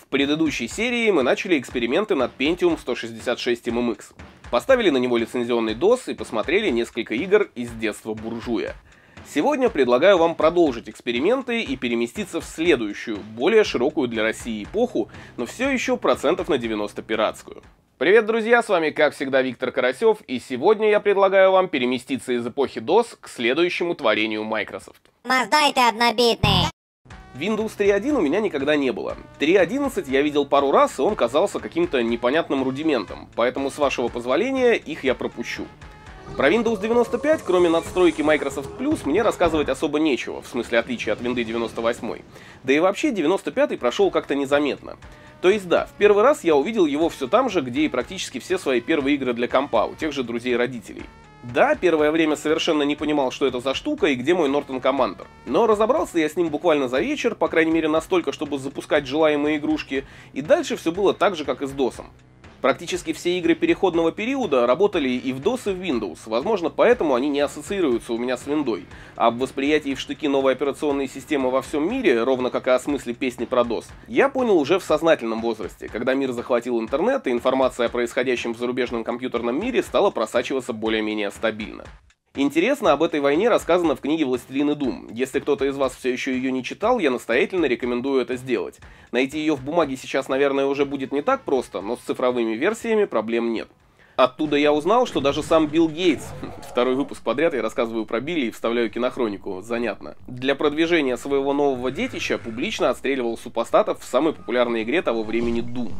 предыдущей серии мы начали эксперименты над Pentium 166 MMX. Поставили на него лицензионный DOS и посмотрели несколько игр из детства буржуя. Сегодня предлагаю вам продолжить эксперименты и переместиться в следующую, более широкую для России эпоху, но все еще процентов на 90 пиратскую. Привет, друзья, с вами как всегда Виктор Карасев, и сегодня я предлагаю вам переместиться из эпохи DOS к следующему творению Microsoft. Моздай ты однобитный! Windows 3.1 у меня никогда не было. 3.11 я видел пару раз, и он казался каким-то непонятным рудиментом, поэтому, с вашего позволения, их я пропущу. Про Windows 95, кроме надстройки Microsoft Plus, мне рассказывать особо нечего, в смысле отличия от Windows 98. Да и вообще 95 прошел как-то незаметно. То есть да, в первый раз я увидел его все там же, где и практически все свои первые игры для компа, у тех же друзей-родителей. Да, первое время совершенно не понимал, что это за штука и где мой Norton Commander. Но разобрался я с ним буквально за вечер, по крайней мере настолько, чтобы запускать желаемые игрушки, и дальше все было так же, как и с DOS. Практически все игры переходного периода работали и в DOS, и в Windows, возможно, поэтому они не ассоциируются у меня с виндой, а в восприятии в штыки новой операционной системы во всем мире, ровно как и о смысле песни про DOS, я понял уже в сознательном возрасте, когда мир захватил интернет и информация о происходящем в зарубежном компьютерном мире стала просачиваться более-менее стабильно. Интересно об этой войне рассказано в книге «Властелин и Дум». Если кто-то из вас все еще ее не читал, я настоятельно рекомендую это сделать. Найти ее в бумаге сейчас, наверное, уже будет не так просто, но с цифровыми версиями проблем нет. Оттуда я узнал, что даже сам Билл Гейтс, второй выпуск подряд я рассказываю про Билли и вставляю кинохронику, занятно, для продвижения своего нового детища публично отстреливал супостатов в самой популярной игре того времени Doom.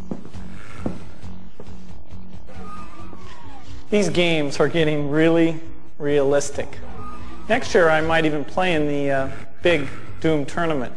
These games are getting really realistic. Next year I might even play in the big Doom tournament.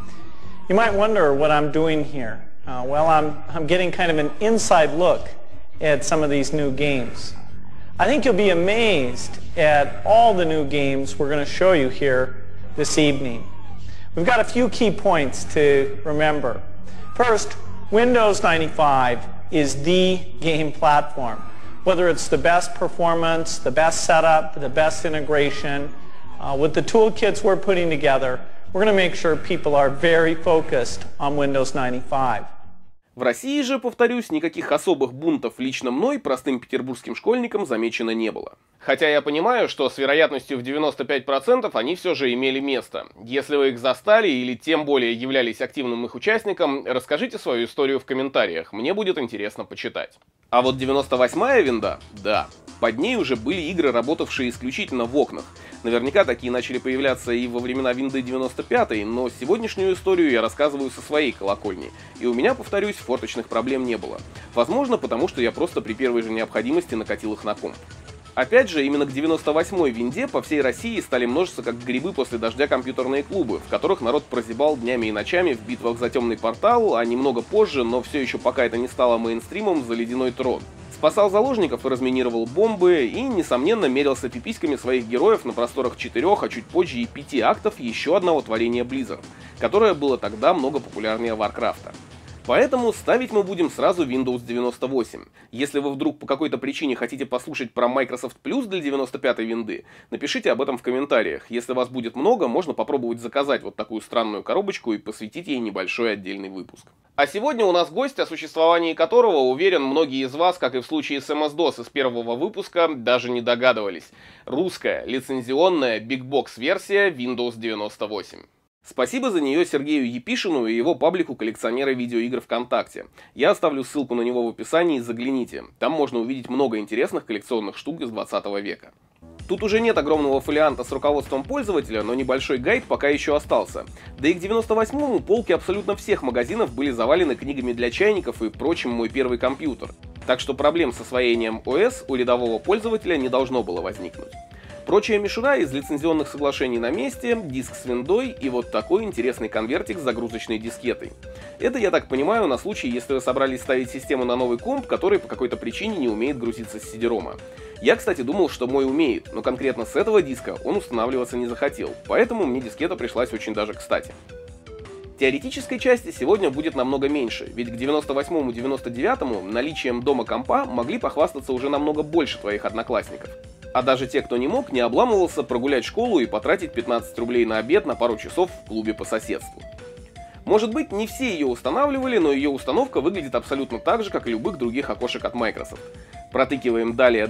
You might wonder what I'm doing here. Well, I'm getting kind of an inside look at some of these new games. I think you'll be amazed at all the new games we're going to show you here this evening. We've got a few key points to remember. First, Windows 95 is the game platform. Whether it's the best performance, the best setup, the best integration, with the toolkits we're putting together, we're going to make sure people are very focused on Windows 95. В России же, повторюсь, никаких особых бунтов лично мной, простым петербургским школьникам, замечено не было. Хотя я понимаю, что с вероятностью в 95% они все же имели место. Если вы их застали или тем более являлись активным их участником, расскажите свою историю в комментариях, мне будет интересно почитать. А вот 98-я винда, да, под ней уже были игры, работавшие исключительно в окнах. Наверняка такие начали появляться и во времена винды 95-й, но сегодняшнюю историю я рассказываю со своей колокольни. И у меня, повторюсь, форточных проблем не было. Возможно, потому что я просто при первой же необходимости накатил их на комп. Опять же, именно к 98-й винде по всей России стали множиться как грибы после дождя компьютерные клубы, в которых народ прозябал днями и ночами в битвах за темный портал, а немного позже, но все еще пока это не стало мейнстримом, за ледяной трон. Спасал заложников и разминировал бомбы, и, несомненно, мерился пиписьками своих героев на просторах 4, а чуть позже и 5 актов еще одного творения Blizzard, которое было тогда много популярнее Warcraft'а. Поэтому ставить мы будем сразу Windows 98. Если вы вдруг по какой-то причине хотите послушать про Microsoft Plus для 95-й винды, напишите об этом в комментариях. Если вас будет много, можно попробовать заказать вот такую странную коробочку и посвятить ей небольшой отдельный выпуск. А сегодня у нас гость, о существовании которого, уверен, многие из вас, как и в случае с MS-DOS из первого выпуска, даже не догадывались. Русская, лицензионная, бигбокс-версия Windows 98. Спасибо за нее Сергею Епишину и его паблику коллекционеры видеоигр ВКонтакте. Я оставлю ссылку на него в описании, загляните. Там можно увидеть много интересных коллекционных штук из 20 века. Тут уже нет огромного фолианта с руководством пользователя, но небольшой гайд пока еще остался. Да и к 98-му полки абсолютно всех магазинов были завалены книгами для чайников и прочим «Мой первый компьютер». Так что проблем с освоением ОС у рядового пользователя не должно было возникнуть. Прочая мишура из лицензионных соглашений на месте, диск с виндой и вот такой интересный конвертик с загрузочной дискетой. Это, я так понимаю, на случай, если вы собрались ставить систему на новый комп, который по какой-то причине не умеет грузиться с CD-ROM. Я, кстати, думал, что мой умеет, но конкретно с этого диска он устанавливаться не захотел, поэтому мне дискета пришлась очень даже кстати. Теоретической части сегодня будет намного меньше, ведь к 98-99 наличием дома компа могли похвастаться уже намного больше твоих одноклассников. А даже те, кто не мог, не обламывался прогулять школу и потратить 15 рублей на обед на пару часов в клубе по соседству. Может быть, не все ее устанавливали, но ее установка выглядит абсолютно так же, как и любых других окошек от Microsoft. Протыкиваем далее,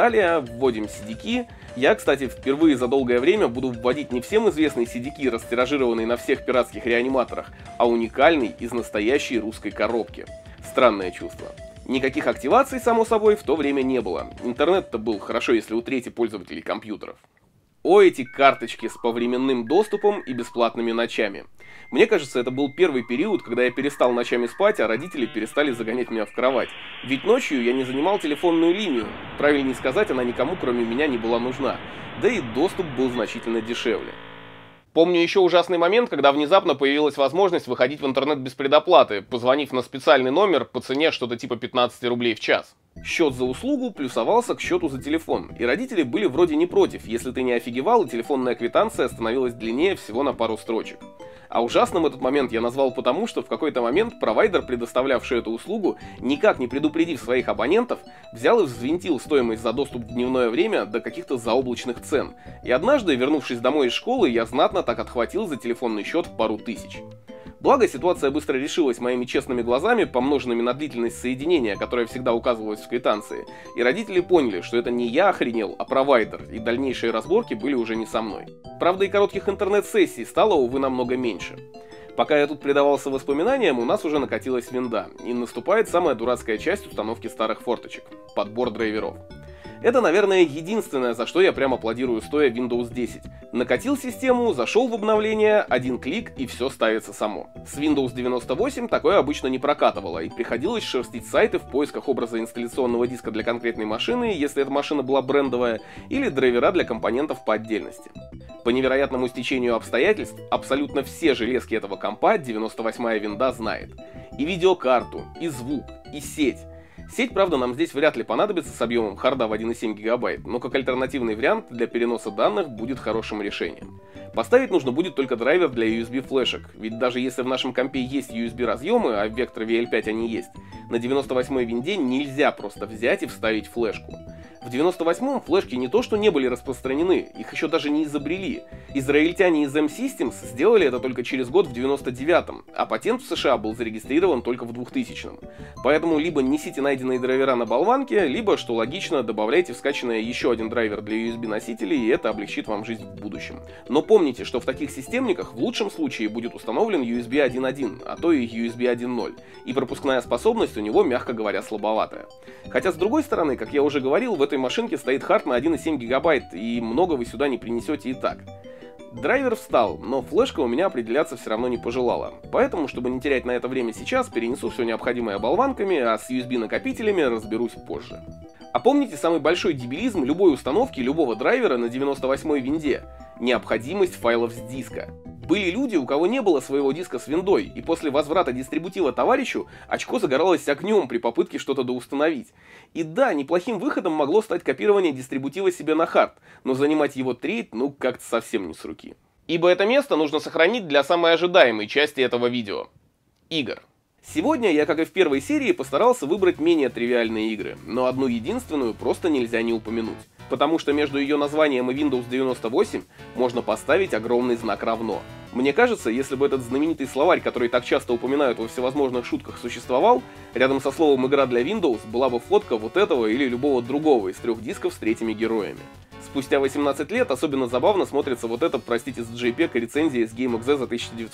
вводим CDKey. Я, кстати, впервые за долгое время буду вводить не всем известный CDKey, растиражированный на всех пиратских реаниматорах, а уникальный из настоящей русской коробки. Странное чувство. Никаких активаций, само собой, в то время не было. Интернет-то был хорошо, если у трети пользователей компьютеров. О, эти карточки с повременным доступом и бесплатными ночами. Мне кажется, это был первый период, когда я перестал ночами спать, а родители перестали загонять меня в кровать. Ведь ночью я не занимал телефонную линию. Правильнее сказать, она никому, кроме меня, не была нужна. Да и доступ был значительно дешевле. Помню еще ужасный момент, когда внезапно появилась возможность выходить в интернет без предоплаты, позвонив на специальный номер по цене что-то типа 15 рублей в час. Счет за услугу плюсовался к счету за телефон, и родители были вроде не против, если ты не офигевал, и телефонная квитанция становилась длиннее всего на пару строчек. А ужасным этот момент я назвал потому, что в какой-то момент провайдер, предоставлявший эту услугу, никак не предупредив своих абонентов, взял и взвинтил стоимость за доступ в дневное время до каких-то заоблачных цен. И однажды, вернувшись домой из школы, я знатно так отхватил за телефонный счет в пару тысяч. Благо, ситуация быстро решилась моими честными глазами, помноженными на длительность соединения, которая всегда указывалась в квитанции, и родители поняли, что это не я охренел, а провайдер, и дальнейшие разборки были уже не со мной. Правда, и коротких интернет-сессий стало, увы, намного меньше. Пока я тут предавался воспоминаниям, у нас уже накатилась винда, и наступает самая дурацкая часть установки старых форточек – подбор драйверов. Это, наверное, единственное, за что я прям аплодирую стоя Windows 10. Накатил систему, зашел в обновление, один клик и все ставится само. С Windows 98 такое обычно не прокатывало, и приходилось шерстить сайты в поисках образа инсталляционного диска для конкретной машины, если эта машина была брендовая, или драйвера для компонентов по отдельности. По невероятному стечению обстоятельств, абсолютно все железки этого компа 98-я винда знает. И видеокарту, и звук, и сеть. Сеть, правда, нам здесь вряд ли понадобится с объемом харда в 1,7 ГБ, но как альтернативный вариант для переноса данных будет хорошим решением. Поставить нужно будет только драйвер для USB флешек, ведь даже если в нашем компе есть USB разъемы, а в Vectra VL5 они есть, на 98-й винде нельзя просто взять и вставить флешку. В 98-м флешки не то что не были распространены, их еще даже не изобрели. Израильтяне из M-Systems сделали это только через год в 99-м, а патент в США был зарегистрирован только в 2000-м. Поэтому либо несите найденные драйвера на болванке, либо, что логично, добавляйте в скачанное еще один драйвер для USB-носителей, и это облегчит вам жизнь в будущем. Но помните, что в таких системниках в лучшем случае будет установлен USB 1.1, а то и USB 1.0, и пропускная способность у него, мягко говоря, слабоватая. Хотя, с другой стороны, как я уже говорил, в этой машинке стоит хард на 1,7 ГБ, и много вы сюда не принесете и так. Драйвер встал, но флешка у меня определяться все равно не пожелала. Поэтому, чтобы не терять на это время сейчас, перенесу все необходимое болванками, а с USB-накопителями разберусь позже. А помните самый большой дебилизм любой установки любого драйвера на 98-й винде? Необходимость файлов с диска. Были люди, у кого не было своего диска с виндой, и после возврата дистрибутива товарищу очко загоралось огнем при попытке что-то доустановить. И да, неплохим выходом могло стать копирование дистрибутива себе на хард, но занимать его треть, ну как-то совсем не с руки. Ибо это место нужно сохранить для самой ожидаемой части этого видео – игр. Сегодня я, как и в первой серии, постарался выбрать менее тривиальные игры, но одну единственную просто нельзя не упомянуть. Потому что между ее названием и Windows 98 можно поставить огромный знак «равно». Мне кажется, если бы этот знаменитый словарь, который так часто упоминают во всевозможных шутках, существовал, рядом со словом «игра для Windows» была бы фотка вот этого или любого другого из 3 дисков с третьими героями. Спустя 18 лет особенно забавно смотрится вот это, простите за JPEG и рецензия с GameXZ за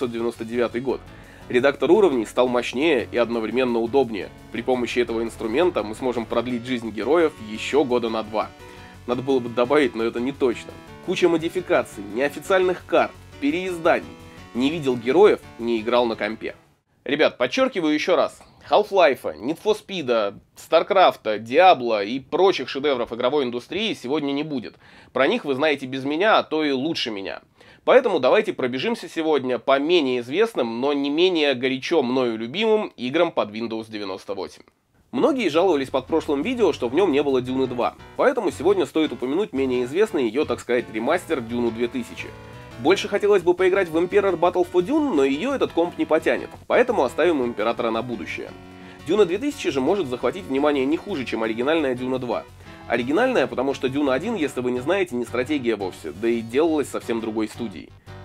1999 год. Редактор уровней стал мощнее и одновременно удобнее. При помощи этого инструмента мы сможем продлить жизнь героев еще года на 2. Надо было бы добавить, но это не точно. Куча модификаций, неофициальных карт, переизданий. Не видел героев, не играл на компе. Ребят, подчеркиваю еще раз. Half-Life, Need for Speed, StarCraft, Diablo и прочих шедевров игровой индустрии сегодня не будет. Про них вы знаете без меня, а то и лучше меня. Поэтому давайте пробежимся сегодня по менее известным, но не менее горячо мною любимым играм под Windows 98. Многие жаловались под прошлым видео, что в нем не было Дюны 2, поэтому сегодня стоит упомянуть менее известный ее, так сказать, ремастер Дюну 2000. Больше хотелось бы поиграть в Emperor Battle for Dune, но ее этот комп не потянет, поэтому оставим Императора на будущее. Дюна 2000 же может захватить внимание не хуже, чем оригинальная Дюна 2. Оригинальная, потому что Дюна 1, если вы не знаете, не стратегия вовсе, да и делалась совсем другой студией.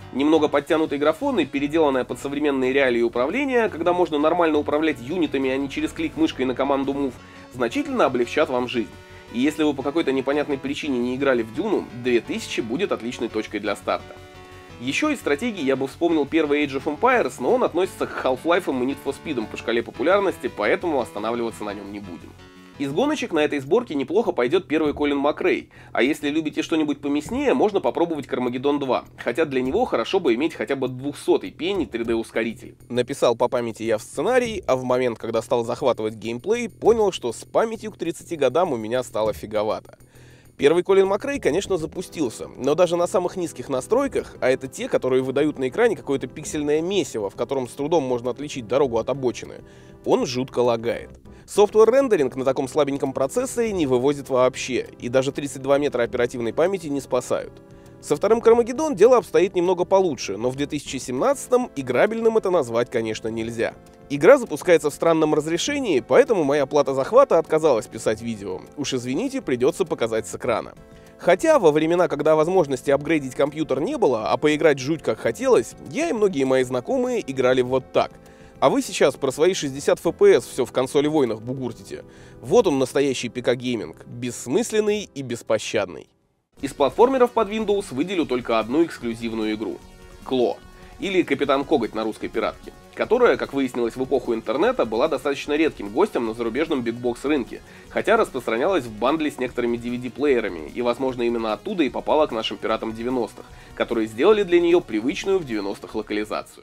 Немного подтянутый графон и переделанная под современные реалии управления, когда можно нормально управлять юнитами, а не через клик мышкой на команду Move, значительно облегчат вам жизнь. И если вы по какой-то непонятной причине не играли в Дюну, 2000 будет отличной точкой для старта. Еще из стратегии я бы вспомнил первый Age of Empires, но он относится к Half-Life и Need for Speed по шкале популярности, поэтому останавливаться на нем не будем. Из гоночек на этой сборке неплохо пойдет первый Колин Макрей, а если любите что-нибудь помяснее, можно попробовать Carmageddon 2, хотя для него хорошо бы иметь хотя бы 200-й пенни 3D-ускоритель. Написал по памяти я в сценарий, а в момент, когда стал захватывать геймплей, понял, что с памятью к 30 годам у меня стало фиговато. Первый Колин Макрей, конечно, запустился, но даже на самых низких настройках, а это те, которые выдают на экране какое-то пиксельное месиво, в котором с трудом можно отличить дорогу от обочины, он жутко лагает. Софтвер-рендеринг на таком слабеньком процессоре не вывозит вообще, и даже 32 метра оперативной памяти не спасают. Со вторым Carmageddon дело обстоит немного получше, но в 2017-м играбельным это назвать, конечно, нельзя. Игра запускается в странном разрешении, поэтому моя плата захвата отказалась писать видео. Уж извините, придется показать с экрана. Хотя во времена, когда возможности апгрейдить компьютер не было, а поиграть жуть как хотелось, я и многие мои знакомые играли вот так. А вы сейчас про свои 60 FPS все в консоли войнах бугуртите. Вот он настоящий ПК-гейминг, бессмысленный и беспощадный. Из платформеров под Windows выделю только одну эксклюзивную игру — Кло, или Капитан Коготь на русской пиратке, которая, как выяснилось в эпоху интернета, была достаточно редким гостем на зарубежном бигбокс рынке, хотя распространялась в бандле с некоторыми DVD-плеерами, и, возможно, именно оттуда и попала к нашим пиратам 90-х, которые сделали для нее привычную в 90-х локализацию.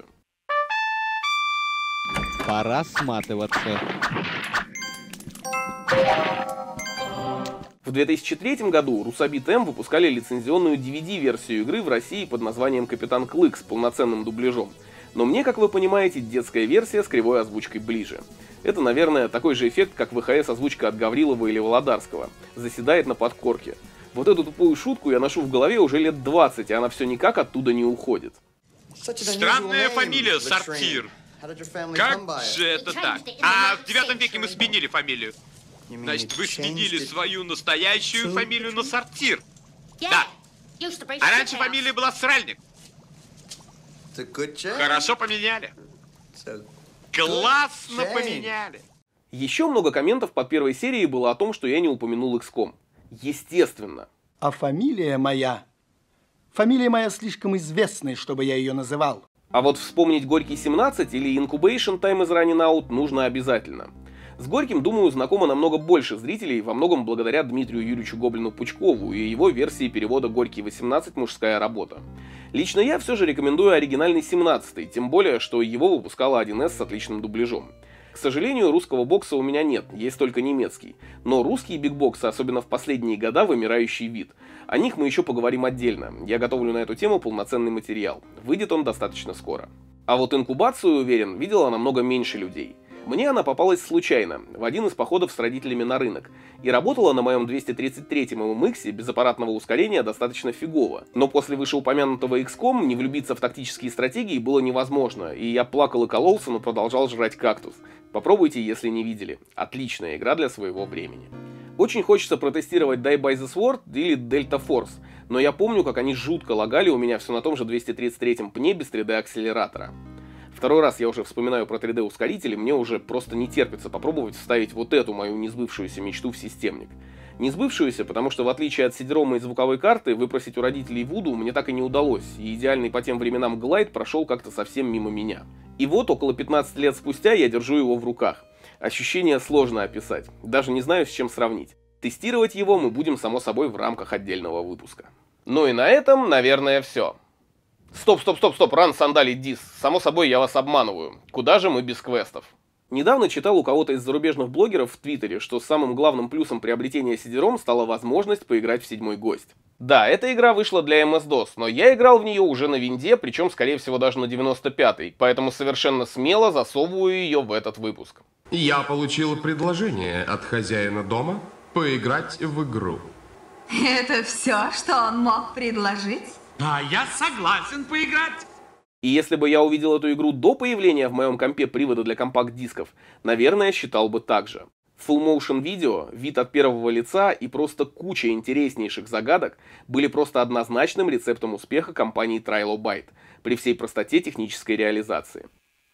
Пора сматываться. В 2003 году Rusabit M выпускали лицензионную DVD-версию игры в России под названием «Капитан Клык» с полноценным дубляжом. Но мне, как вы понимаете, детская версия с кривой озвучкой ближе. Это, наверное, такой же эффект, как ВХС-озвучка от Гаврилова или Володарского. Заседает на подкорке. Вот эту тупую шутку я ношу в голове уже лет 20, и она все никак оттуда не уходит. Странная фамилия, Сортир. Как же это так? А в 9 веке мы сменили фамилию. Значит, вы сменили свою настоящую фамилию на Сортир. Да. А раньше фамилия была Сральник. Хорошо поменяли. Классно поменяли. Еще много комментов под первой серией было о том, что я не упомянул XCOM. Естественно. А фамилия моя слишком известная, чтобы я ее называл. А вот вспомнить Горький 17 или Incubation Time is Running Out нужно обязательно. С Горьким, думаю, знакомо намного больше зрителей, во многом благодаря Дмитрию Юрьевичу Гоблину-Пучкову и его версии перевода «Горький 18. Мужская работа». Лично я все же рекомендую оригинальный 17-й, тем более, что его выпускала 1С с отличным дубляжом. К сожалению, русского бокса у меня нет, есть только немецкий. Но русские бигбоксы, особенно в последние года, вымирающий вид. О них мы еще поговорим отдельно, я готовлю на эту тему полноценный материал. Выйдет он достаточно скоро. А вот инкубацию, уверен, видела намного меньше людей. Мне она попалась случайно, в один из походов с родителями на рынок, и работала на моем 233-м MX без аппаратного ускорения достаточно фигово. Но после вышеупомянутого XCOM не влюбиться в тактические стратегии было невозможно, и я плакал и кололся, но продолжал жрать кактус. Попробуйте, если не видели. Отличная игра для своего времени. Очень хочется протестировать Die by the Sword или Delta Force, но я помню, как они жутко лагали у меня все на том же 233-м пне без 3D-акселератора. Второй раз я уже вспоминаю про 3D-ускорители, мне уже просто не терпится попробовать вставить вот эту мою несбывшуюся мечту в системник. Не сбывшуюся, потому что в отличие от CD-ROM и звуковой карты, выпросить у родителей Voodoo мне так и не удалось, и идеальный по тем временам глайд прошел как-то совсем мимо меня. И вот около 15 лет спустя я держу его в руках. Ощущение сложно описать, даже не знаю, с чем сравнить. Тестировать его мы будем, само собой, в рамках отдельного выпуска. Ну и на этом, наверное, все. Стоп, ран сандалий дис. Само собой, я вас обманываю. Куда же мы без квестов? Недавно читал у кого-то из зарубежных блогеров в Твиттере, что самым главным плюсом приобретения CD-ROM стала возможность поиграть в «Седьмой гость». Да, эта игра вышла для MS-DOS, но я играл в нее уже на винде, причем, скорее всего, даже на 95-й, поэтому совершенно смело засовываю ее в этот выпуск. Я получил предложение от хозяина дома поиграть в игру. Это все, что он мог предложить? А я согласен поиграть. И если бы я увидел эту игру до появления в моем компе привода для компакт-дисков, наверное, считал бы так же. Full motion видео, вид от первого лица и просто куча интереснейших загадок были просто однозначным рецептом успеха компании Trilobite при всей простоте технической реализации.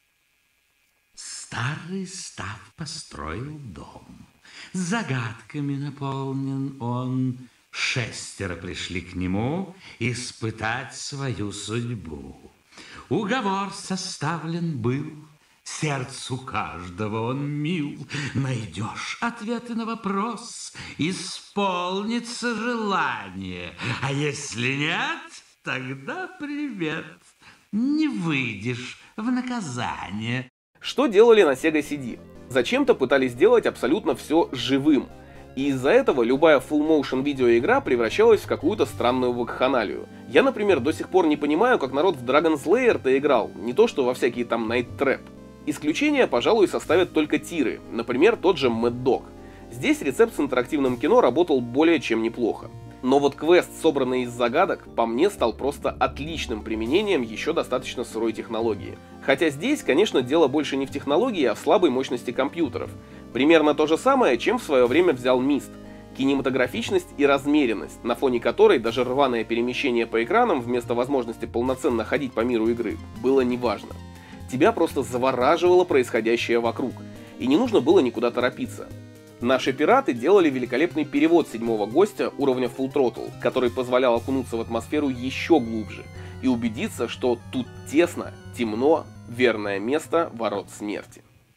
Старый Став построил дом. Загадками наполнен он. 6 пришли к нему испытать свою судьбу. Уговор составлен был, сердцу каждого он мил. Найдешь ответы на вопрос, исполнится желание. А если нет, тогда привет, не выйдешь в наказание. Что делали на Sega CD? Зачем-то пытались сделать абсолютно все живым. И из-за этого любая full-motion видеоигра превращалась в какую-то странную вакханалию. Я, например, до сих пор не понимаю, как народ в Dragon's Lair-то играл, не то что во всякие там Night Trap. Исключение, пожалуй, составят только тиры, например, тот же Mad Dog. Здесь рецепт с интерактивным кино работал более чем неплохо. Но вот квест, собранный из загадок, по мне стал просто отличным применением еще достаточно сырой технологии. Хотя здесь, конечно, дело больше не в технологии, а в слабой мощности компьютеров. Примерно то же самое, чем в свое время взял Myst. Кинематографичность и размеренность, на фоне которой даже рваное перемещение по экранам вместо возможности полноценно ходить по миру игры было неважно. Тебя просто завораживало происходящее вокруг, и не нужно было никуда торопиться. Наши пираты делали великолепный перевод 7-го гостя уровня Full Throttle, который позволял окунуться в атмосферу еще глубже и убедиться, что тут тесно, темно, верное место ворот смерти.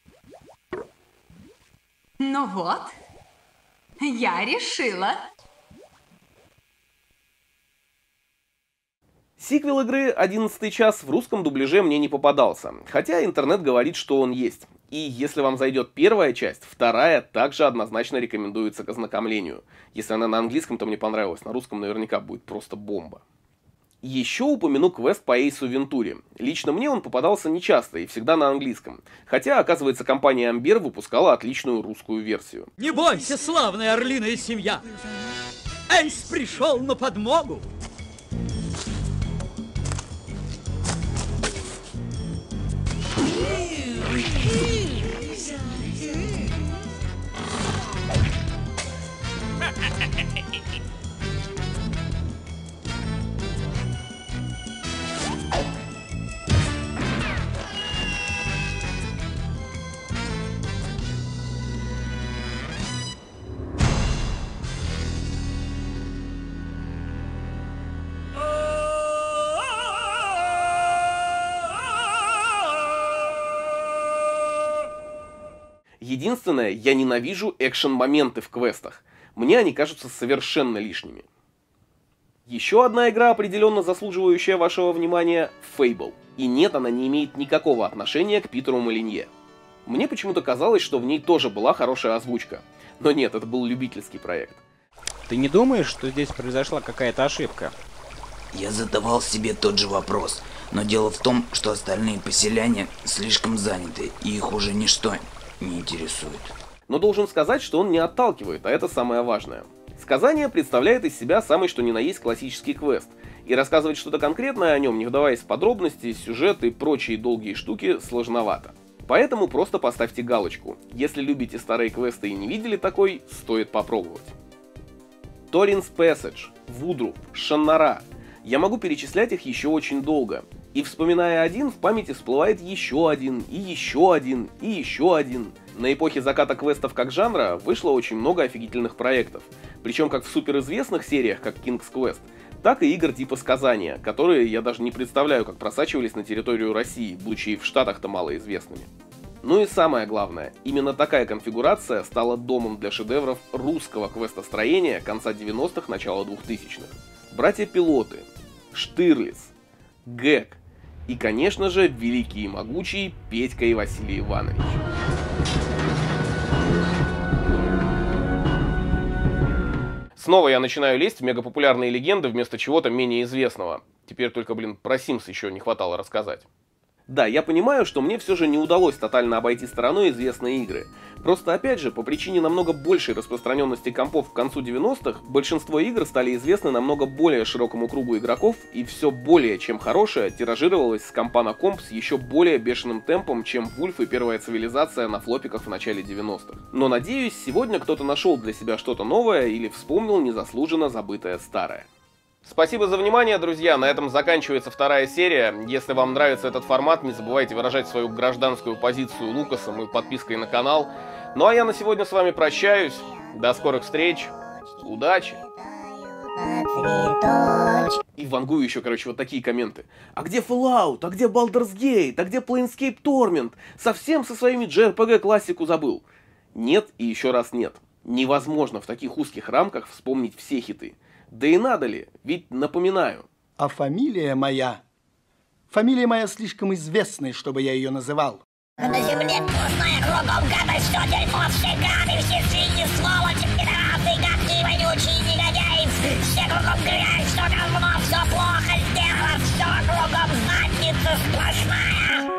Ну вот, я решила. Сиквел игры «11 час» в русском дубляже мне не попадался, хотя интернет говорит, что он есть. И если вам зайдет первая часть, вторая также однозначно рекомендуется к ознакомлению. Если она на английском, то мне понравилась, на русском наверняка будет просто бомба. Еще упомяну квест по Эйсу Вентуре. Лично мне он попадался нечасто и всегда на английском. Хотя, оказывается, компания Amber выпускала отличную русскую версию. Не бойся, славная орлиная семья! Эйс пришел на подмогу! Единственное, я ненавижу экшен-моменты в квестах. Мне они кажутся совершенно лишними. Еще одна игра, определенно заслуживающая вашего внимания — Fable. И нет, она не имеет никакого отношения к Питеру Молинье. Мне почему-то казалось, что в ней тоже была хорошая озвучка. Но нет, это был любительский проект. Ты не думаешь, что здесь произошла какая-то ошибка? Я задавал себе тот же вопрос, но дело в том, что остальные поселяне слишком заняты, и их уже ничто не интересует. Но должен сказать, что он не отталкивает, а это самое важное. Сказание представляет из себя самый что ни на есть классический квест, и рассказывать что-то конкретное о нем, не вдаваясь в подробности, сюжет и прочие долгие штуки, сложновато. Поэтому просто поставьте галочку. Если любите старые квесты и не видели такой, стоит попробовать. Торин's Passage, Вудруп, Шаннара. Я могу перечислять их еще очень долго. И вспоминая один, в памяти всплывает еще один, и еще один, и еще один. На эпохе заката квестов как жанра вышло очень много офигительных проектов. Причем как в суперизвестных сериях, как King's Quest, так и игр типа Сказания, которые я даже не представляю, как просачивались на территорию России, будучи и в Штатах-то малоизвестными. Ну и самое главное, именно такая конфигурация стала домом для шедевров русского квестостроения конца 90-х, начала 2000-х. Братья-пилоты, Штирлиц, Гэг и, конечно же, великий и могучий Петька и Василий Иванович. Снова я начинаю лезть в мегапопулярные легенды вместо чего-то менее известного. Теперь только, про Sims еще не хватало рассказать. Да, я понимаю, что мне все же не удалось тотально обойти стороной известные игры. Просто, опять же, по причине намного большей распространенности компов к концу 90-х, большинство игр стали известны намного более широкому кругу игроков, и все более чем хорошее тиражировалось с компа на комп с еще более бешеным темпом, чем Вульф и Первая цивилизация на флопиках в начале 90-х. Но надеюсь, сегодня кто-то нашел для себя что-то новое или вспомнил незаслуженно забытое старое. Спасибо за внимание, друзья, на этом заканчивается вторая серия. Если вам нравится этот формат, не забывайте выражать свою гражданскую позицию Лукасом и подпиской на канал. Ну а я на сегодня с вами прощаюсь. До скорых встреч. Удачи. И вангую еще, короче, вот такие комменты. А где Fallout? А где Baldur's Gate? А где Planescape Torment? Совсем со своими JRPG классику забыл? Нет и еще раз нет. Невозможно в таких узких рамках вспомнить все хиты. Да и надо ли? Ведь напоминаю. А фамилия моя слишком известная, чтобы я ее называл. На земле вкусная, кругом гадость, что дерьмо, все гады, все свиньи, сволочи, пидорасы, гадкие, вонючие негодяи, все кругом грязь, что говно, все плохо сделано, все кругом задница сплошная.